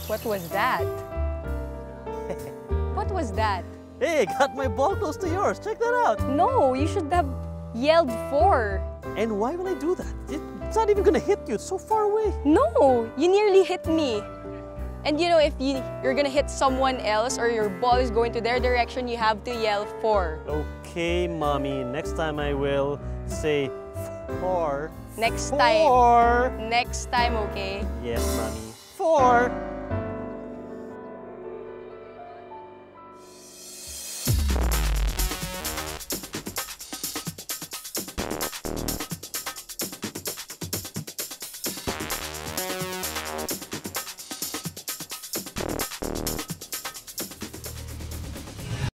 What was that? What was that? Hey, got my ball close to yours. Check that out. No, you should have yelled 4. And why will I do that? It's not even gonna hit you. It's so far away. No, you nearly hit me. And you know, if you're gonna hit someone else or your ball is going to their direction, you have to yell 4. Okay, Mommy. Next time I will say 4. Next 4. time. Next time, okay? Yes, Mommy. 4.